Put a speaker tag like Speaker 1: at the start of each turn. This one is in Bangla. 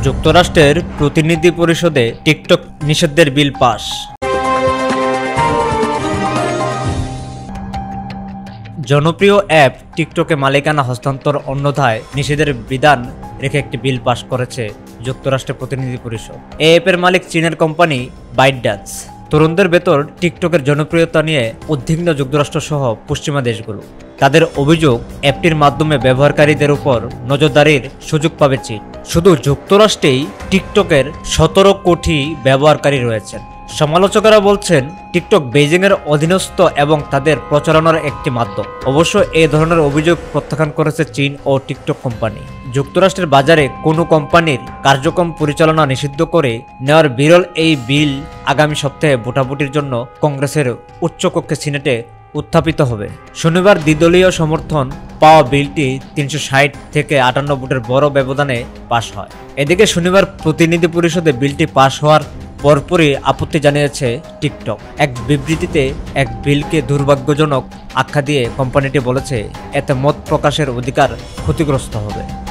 Speaker 1: যুক্তরাষ্ট্রের প্রতিনিধি পরিষদে টিকটক নিষিদ্ধের বিল পাস। জনপ্রিয় অ্যাপ টিকটকে মালিকানা হস্তান্তর অন্যথায় নিষেধের বিধান রেখে একটি বিল পাস করেছে যুক্তরাষ্ট্রের প্রতিনিধি পরিষদ। এই অ্যাপের মালিক চীনের কোম্পানি বাইটডান্স। তরুণদের ভেতর টিকটকের জনপ্রিয়তা নিয়ে উদ্বিগ্ন যুক্তরাষ্ট্র সহ পশ্চিমা দেশগুলো। তাদের অভিযোগ, অ্যাপটির মাধ্যমে ব্যবহারকারীদের উপর নজরদারির সুযোগ পাবে চীন। শুধু যুক্তরাষ্ট্রেই টিকটকের 17 কোটি ব্যবহারকারী রয়েছেন। সমালোচকেরা বলছেন টিকটক বেইজিংয়ের অধীনস্থ এবং তাদের প্রচারণার একটি মাধ্যম। অবশ্য এই ধরনের অভিযোগ প্রত্যাখ্যান করেছে চীন ও টিকটক কোম্পানি। যুক্তরাষ্ট্রের বাজারে কোনো কোম্পানির কার্যক্রম পরিচালনা নিষিদ্ধ করে নেওয়ার বিরল এই বিল আগামী সপ্তাহে ভোটাভুটির জন্য কংগ্রেসের উচ্চকক্ষে সিনেটে উত্থাপিত হবে। শনিবার দ্বিদলীয় সমর্থন পাওয়া বিলটি 360 থেকে 58 ভোটের বড় ব্যবধানে পাশ হয়। এদিকে শনিবার প্রতিনিধি পরিষদে বিলটি পাশ হওয়ার পরপরই আপত্তি জানিয়েছে টিকটক। এক বিবৃতিতে এক বিলকে দুর্ভাগ্যজনক আখ্যা দিয়ে কোম্পানিটি বলেছে, এতে মত প্রকাশের অধিকার ক্ষতিগ্রস্ত হবে।